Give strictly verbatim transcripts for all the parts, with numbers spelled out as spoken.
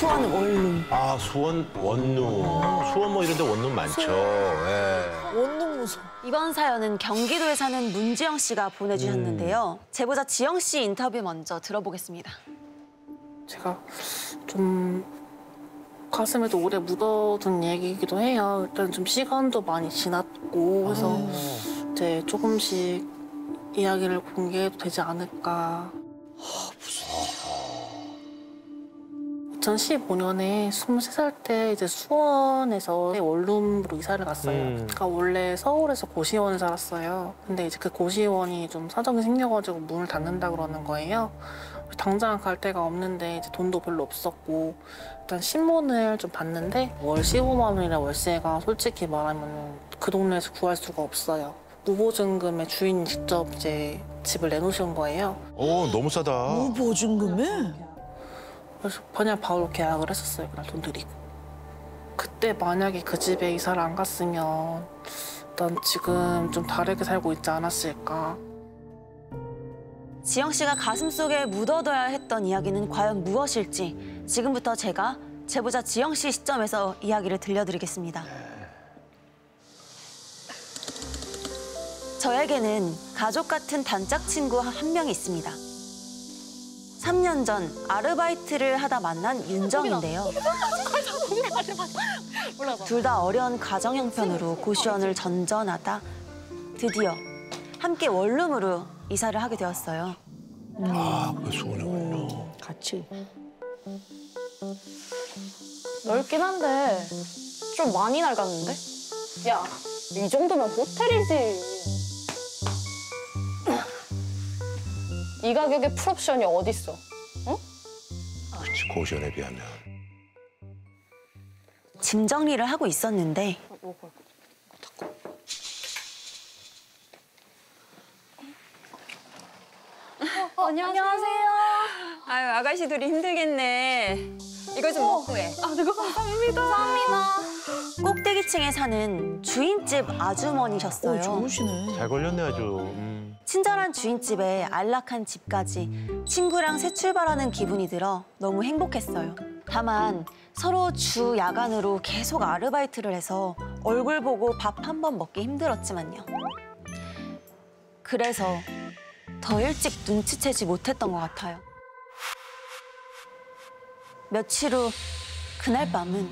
수원 원룸. 아, 수원 원룸. 수원 뭐 이런 데 원룸 많죠. 예. 원룸 무서워. 이번 사연은 경기도에 사는 문지영 씨가 보내주셨는데요. 음. 제보자 지영 씨 인터뷰 먼저 들어보겠습니다. 제가 좀 가슴에도 오래 묻어둔 얘기이기도 해요. 일단 좀 시간도 많이 지났고 해서 이제 조금씩 이야기를 공개해도 되지 않을까. 이천십오 년에 스물세 살 때 이제 수원에서 원룸으로 이사를 갔어요. 음. 그러니까 원래 서울에서 고시원을 살았어요. 근데 이제 그 고시원이 좀 사정이 생겨가지고 문을 닫는다 그러는 거예요. 당장 갈 데가 없는데 이제 돈도 별로 없었고 일단 신문을 좀 봤는데 월 십오만 원이라 월세가 솔직히 말하면 그 동네에서 구할 수가 없어요. 무보증금의 주인이 직접 이제 집을 내놓으신 거예요. 오, 너무 싸다. 무보증금에? 그래서 그냥 바로 계약을 했었어요. 그날 돈 드리고. 그때 만약에 그 집에 이사를 안 갔으면 난 지금 좀 다르게 살고 있지 않았을까. 지영 씨가 가슴속에 묻어둬야 했던 이야기는 과연 무엇일지 지금부터 제가 제보자 지영 씨 시점에서 이야기를 들려드리겠습니다. 저에게는 가족 같은 단짝 친구 한 명이 있습니다. 삼 년 전 아르바이트를 하다 만난 윤정인데요. 둘 다 어려운 가정 형편으로 고시원을 전전하다 드디어 함께 원룸으로 이사를 하게 되었어요. 아, 그 수원에 원룸. 같이. 넓긴 한데 좀 많이 낡았는데? 야, 이 정도면 호텔이지. 이 가격에 풀옵션이 어딨어? 응? 그렇지, 고시원에 비하면. 짐 정리를 하고 있었는데 어, 안녕하세요. 아유, 아가씨들이 힘들겠네. 이거 좀 먹고 해. 아, 네, 감사합니다. 감사합니다. 꼭대기층에 사는 주인집 아주머니셨어요. 어, 좋으시네. 잘 걸렸네, 아주. 음. 친절한 주인집에 안락한 집까지 친구랑 새 출발하는 기분이 들어 너무 행복했어요. 다만 서로 주 야간으로 계속 아르바이트를 해서 얼굴 보고 밥 한 번 먹기 힘들었지만요. 그래서 더 일찍 눈치채지 못했던 것 같아요. 며칠 후 그날 밤은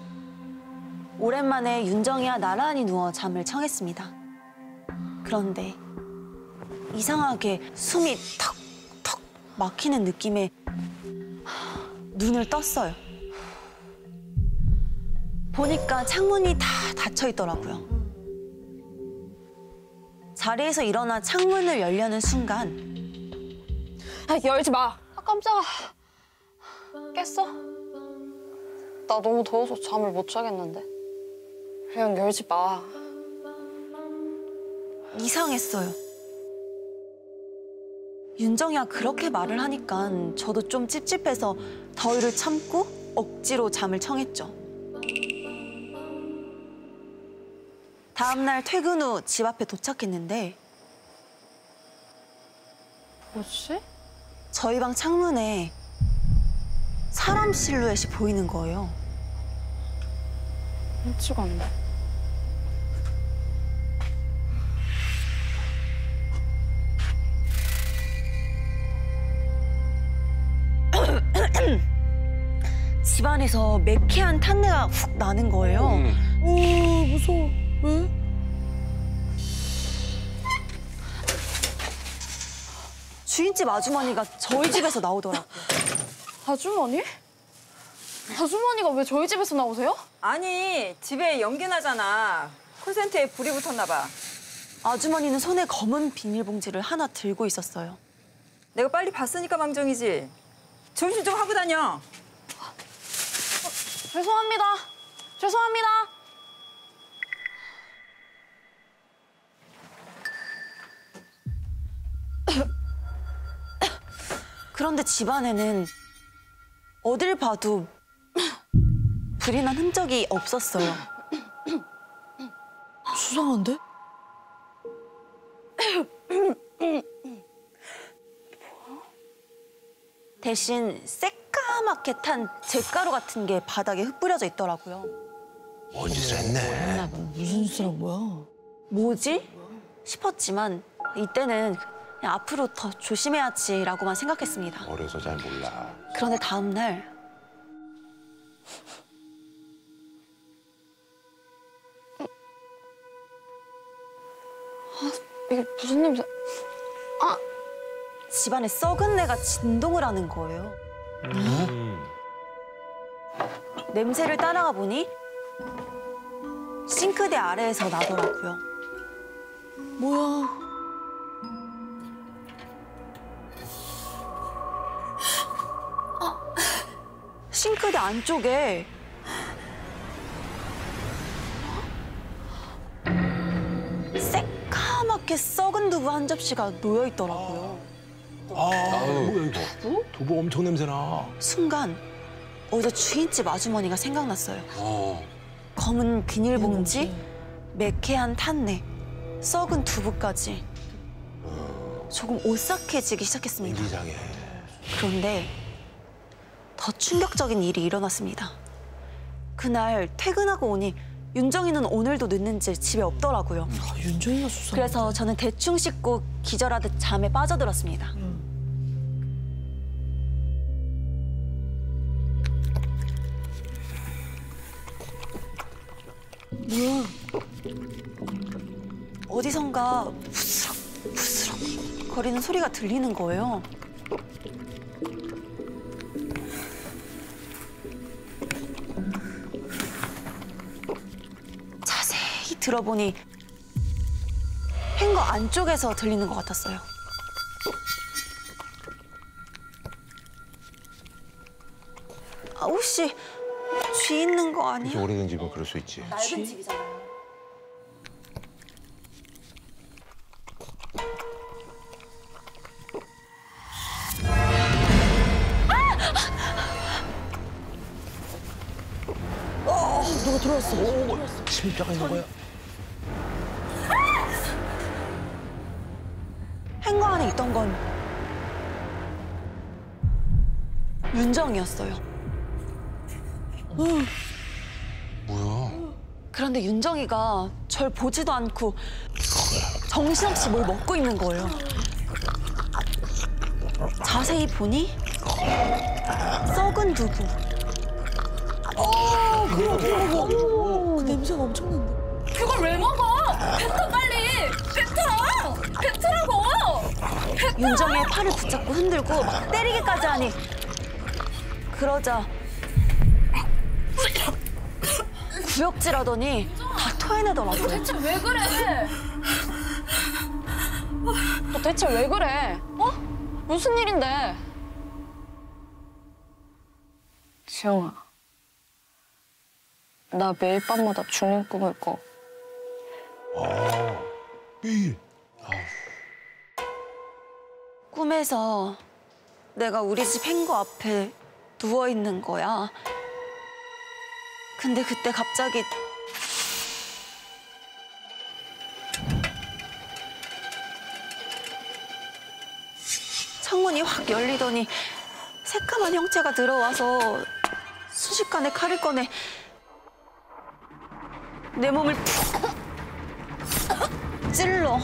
오랜만에 윤정이와 나란히 누워 잠을 청했습니다. 그런데 이상하게 숨이 턱턱 막히는 느낌에 눈을 떴어요. 보니까 창문이 다 닫혀 있더라고요. 자리에서 일어나 창문을 열려는 순간 아, 열지 마. 아, 깜짝아. 깼어? 나 너무 더워서 잠을 못 자겠는데. 그냥 열지 마. 이상했어요. 윤정이가 그렇게 말을 하니까 저도 좀 찝찝해서 더위를 참고 억지로 잠을 청했죠. 다음 날 퇴근 후 집 앞에 도착했는데 뭐지? 저희 방 창문에 사람 실루엣이 보이는 거예요. 일찍 왔네. 집안에서 매캐한 탄내가 훅 나는 거예요. 음. 오, 무서워. 왜? 주인집 아주머니가 저희 집에서 나오더라고요. 아주머니? 아주머니가 왜 저희 집에서 나오세요? 아니, 집에 연기 나잖아. 콘센트에 불이 붙었나 봐. 아주머니는 손에 검은 비닐봉지를 하나 들고 있었어요. 내가 빨리 봤으니까 망정이지. 조심 좀 하고 다녀. 죄송합니다. 죄송합니다. 그런데 집안에는 어딜 봐도 불이 난 흔적이 없었어요. 수상한데? 대신 새까만 새까맣게 탄 잿가루 같은 게 바닥에 흩뿌려져 있더라고요. 뭔 짓을 했네. 무슨 짓을 한 거야? 뭐지? 싶었지만 이때는 그냥 앞으로 더 조심해야지라고만 생각했습니다. 어려서 잘 몰라. 그런데 다음 날 이게 무슨 냄새? 집안에 썩은 내가 진동을 하는 거예요. 음. 냄새를 따라가 보니 싱크대 아래에서 나더라고요. 뭐야? 싱크대 안쪽에 새까맣게 썩은 두부 한 접시가 놓여 있더라고요. 아, 뭐야 이거? 두부? 두부 엄청 냄새나. 순간 어제 주인집 아주머니가 생각났어요. 어. 검은 비닐봉지, 매캐한 탄내, 썩은 두부까지 조금 오싹해지기 시작했습니다. 이상해. 그런데 더 충격적인 일이 일어났습니다. 그날 퇴근하고 오니 윤정이는 오늘도 늦는지 집에 없더라고요. 아, 윤정이가 수상. 그래서 저는 대충 씻고 기절하듯 잠에 빠져들었습니다. 뭐야? 어디선가 부스럭 부스럭 거리는 소리가 들리는 거예요. 자세히 들어보니 행거 안쪽에서 들리는 것 같았어요. 아, 혹시 쥐 있는 거 이렇게 아니야? 오래된 집은 그럴 수 있지. 낡은 집이잖아요. 누가 들어왔어? 침입자가 있는 거야? 행거 안에 있던 건 윤정이었어요. 뭐야? 그런데 윤정이가 절 보지도 않고 정신없이 뭘 먹고 있는 거예요. 자세히 보니 썩은 두부. 그거 그거 그 냄새가 엄청난데. 그걸 왜 먹어? 뱉어 빨리! 뱉어! 뱉으라고! 윤정이의 팔을 붙잡고 흔들고 막 때리기까지 하니 그러자 구역질하더니 다 토해내더라고요. 대체 왜 그래? 너 대체 왜 그래? 어? 무슨 일인데? 지영아, 나 매일 밤마다 죽는 꿈을 꿔. 아, 매일. 꿈에서 내가 우리 집 행거 앞에 누워 있는 거야. 근데 그때 갑자기 창문이 확 열리더니 새까만 형체가 들어와서 순식간에 칼을 꺼내 내 몸을 푹 찔러.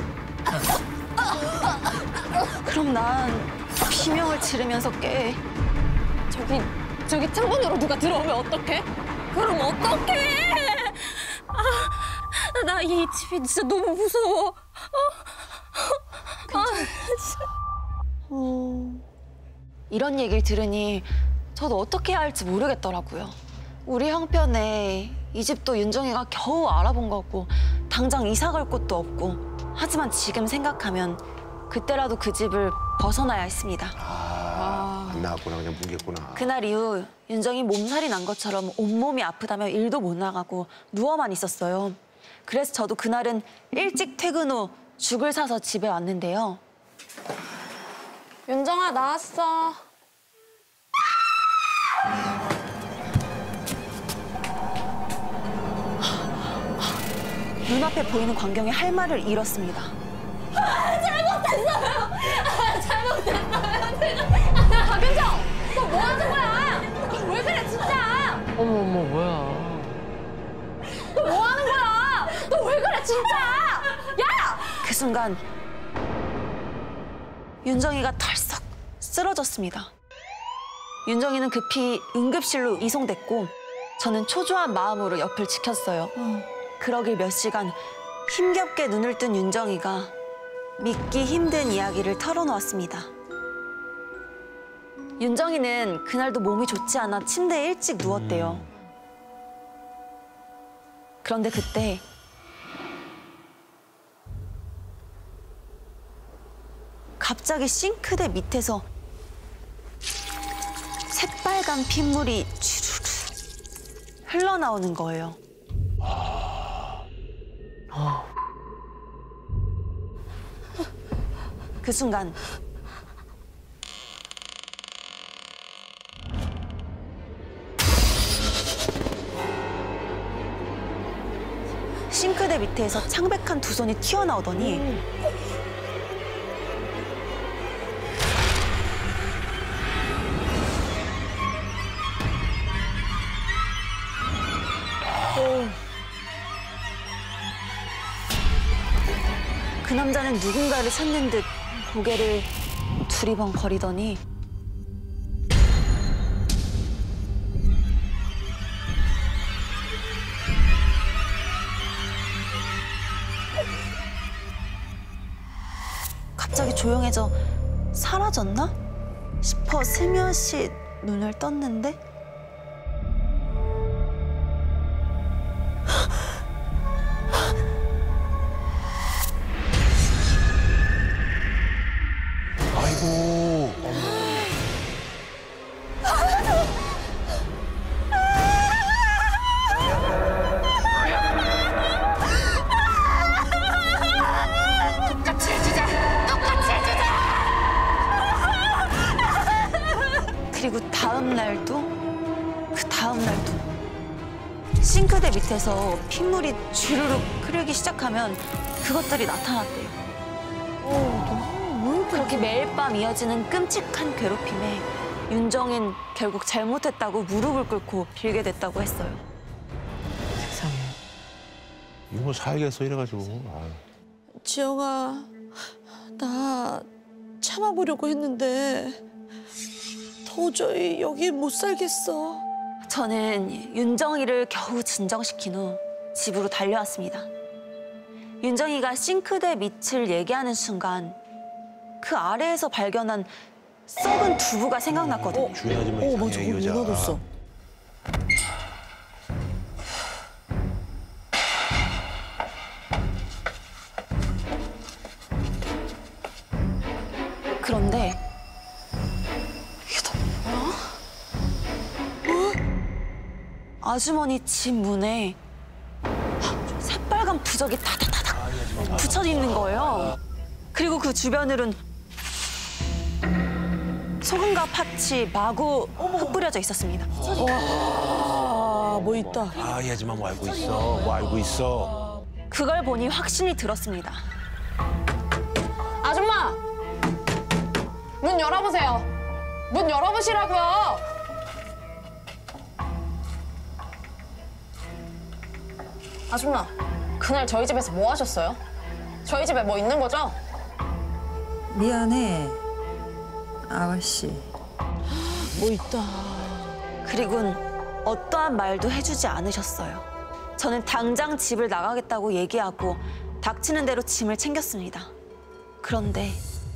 그럼 난 비명을 지르면서 깨. 저기, 저기 창문으로 누가 들어오면 어떡해? 그럼 어떡해? 아, 나 이 집이 진짜 너무 무서워. 아, 어... 이런 얘기를 들으니 저도 어떻게 해야 할지 모르겠더라고요. 우리 형편에 이 집도 윤정이가 겨우 알아본 거고 당장 이사 갈 곳도 없고 하지만 지금 생각하면 그때라도 그 집을 벗어나야 했습니다. 아, 안 나왔구나. 그냥 뭉갰구나. 그날 이후 윤정이 몸살이 난 것처럼 온몸이 아프다며 일도 못 나가고 누워만 있었어요. 그래서 저도 그날은 일찍 퇴근 후 죽을 사서 집에 왔는데요. 윤정아, 나왔어. 눈앞에 보이는 광경에 할 말을 잃었습니다. 아, 잘못했어요. 아, 잘못했어요. 제가. 아, 박윤정, 너 뭐 하는 거야? 진짜! 야! 그 순간 윤정이가 털썩 쓰러졌습니다. 윤정이는 급히 응급실로 이송됐고 저는 초조한 마음으로 옆을 지켰어요. 그러길 몇 시간 힘겹게 눈을 뜬 윤정이가 믿기 힘든 이야기를 털어놓았습니다. 윤정이는 그날도 몸이 좋지 않아 침대에 일찍 누웠대요. 그런데 그때 갑자기 싱크대 밑에서 새빨간 핏물이 주르르 흘러나오는 거예요. 그 순간 싱크대 밑에서 창백한 두 손이 튀어나오더니 그 남자는 누군가를 찾는 듯 고개를 두리번거리더니 갑자기 조용해져 사라졌나 싶어 스며시 눈을 떴는데 아이고. 똑같이 해주자! 똑같이 해주자! 그리고 다음 날도 그 다음 날도 싱크대 밑에서 핏물이 주르륵 흐르기 시작하면 그것들이 나타났대요. 그렇게 매일 밤 이어지는 끔찍한 괴롭힘에 윤정인 결국 잘못했다고 무릎을 꿇고 빌게 됐다고 했어요. 세상에. 이거 뭐 살겠어 이래가지고. 아유. 지영아, 나 참아보려고 했는데 도저히 여기 못 살겠어. 저는 윤정이를 겨우 진정시킨 후 집으로 달려왔습니다. 윤정이가 싱크대 밑을 얘기하는 순간 그 아래에서 발견한 썩은 두부가 생각났거든요. 중요하지만 어, 이상해, 맞아. 이 거기 여자. 묻어뒀어. 그런데 이게 다 뭐야? 어? 아주머니 집 문에 새빨간 부적이 다다다닥 붙여 있는 거예요. 그리고 그 주변으로는 소금과 파치 마구 흩뿌려져 있었습니다. 와, 뭐 있다. 아, 이 아줌마 뭐 알고 있어. 뭐 알고 있어. 그걸 보니 확신이 들었습니다. 아줌마! 문 열어보세요. 문 열어보시라고요. 아줌마, 그날 저희 집에서 뭐 하셨어요? 저희 집에 뭐 있는 거죠? 미안해, 아가씨. 뭐 있다. 그리고는 어떠한 말도 해주지 않으셨어요. 저는 당장 집을 나가겠다고 얘기하고 닥치는 대로 짐을 챙겼습니다. 그런데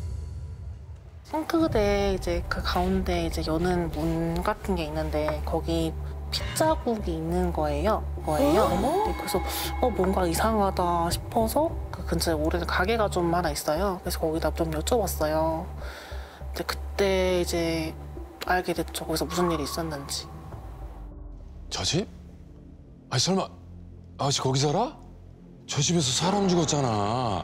싱크대 이제 그 가운데 이제 여는 문 같은 게 있는데 거기 핏자국이 있는 거예요. 거예요. 네, 그래서 어 뭔가 이상하다 싶어서 그 근처에 오래된 가게가 좀 하나 있어요. 그래서 거기다 좀 여쭤봤어요. 근데 그때 이제 알게 됐죠. 거기서 무슨 일이 있었는지. 저 집? 아니 설마 아저씨 거기 살아? 저 집에서 사람 죽었잖아.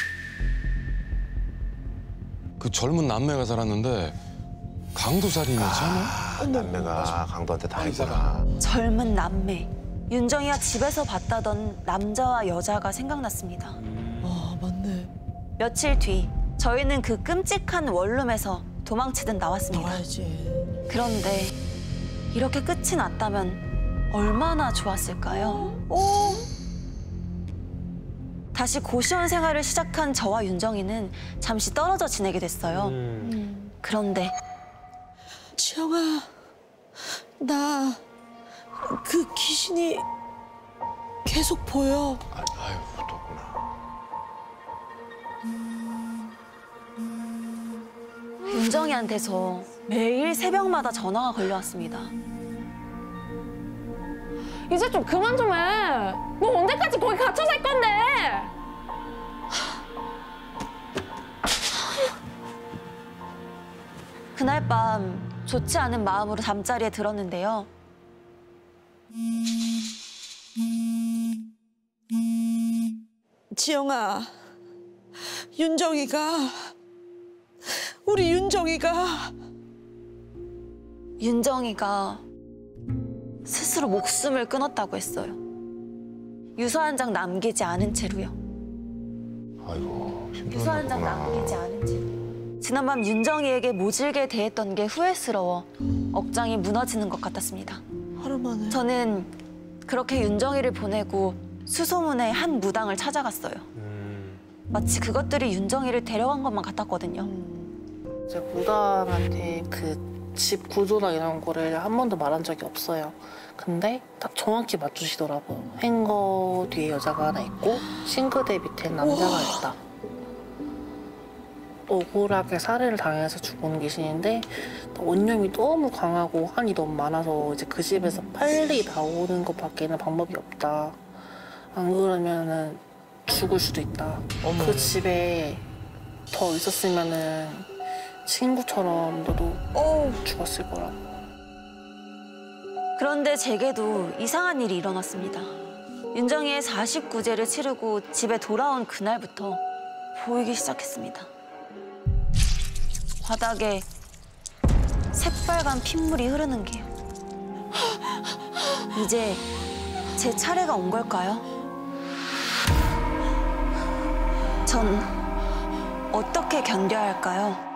그 젊은 남매가 살았는데 강도살인이잖아. 아, 남매가 강도한테 당했구나. 젊은 남매, 윤정이가 집에서 봤다던 남자와 여자가 생각났습니다. 아, 맞네. 며칠 뒤 저희는 그 끔찍한 원룸에서 도망치듯 나왔습니다. 나와야지. 그런데 이렇게 끝이 났다면 얼마나 좋았을까요? 어? 다시 고시원 생활을 시작한 저와 윤정이는 잠시 떨어져 지내게 됐어요. 음. 그런데 지영아, 나 그 귀신이 계속 보여. 아, 아유, 떴구나. 윤정이한테서 매일 새벽마다 전화가 걸려왔습니다. 이제 좀 그만 좀 해. 너 언제까지 거기 갇혀 살 건데? 그날 밤 좋지 않은 마음으로 잠자리에 들었는데요. 지영아, 윤정이가, 우리 윤정이가 윤정이가 스스로 목숨을 끊었다고 했어요. 유서 한 장 남기지 않은 채로요. 아이고, 유서 한 장 남기지 힘들었구나. 않은 채로. 지난밤 윤정이에게 모질게 대했던 게 후회스러워 억장이 무너지는 것 같았습니다. 하루 만에. 저는 그렇게 윤정이를 보내고 수소문의 한 무당을 찾아갔어요. 음. 마치 그것들이 윤정이를 데려간 것만 같았거든요. 이제 무당한테 그 집 구조나 이런 거를 한 번도 말한 적이 없어요. 근데 딱 정확히 맞추시더라고요. 행거 뒤에 여자가 하나 있고 싱크대 밑에 남자가 있다. 억울하게 살해를 당해서 죽은 귀신인데 원념이 너무 강하고 한이 너무 많아서 이제 그 집에서 빨리 나오는 것밖에는 방법이 없다. 안 그러면은 죽을 수도 있다. 어머. 그 집에 더 있었으면은 친구처럼 너도 어, 죽었을 거라고. 그런데 제게도 이상한 일이 일어났습니다. 윤정이의 사십구 제를 치르고 집에 돌아온 그날부터 보이기 시작했습니다. 바닥에 새빨간 핏물이 흐르는 게요. 이제 제 차례가 온 걸까요? 전 어떻게 견뎌야 할까요?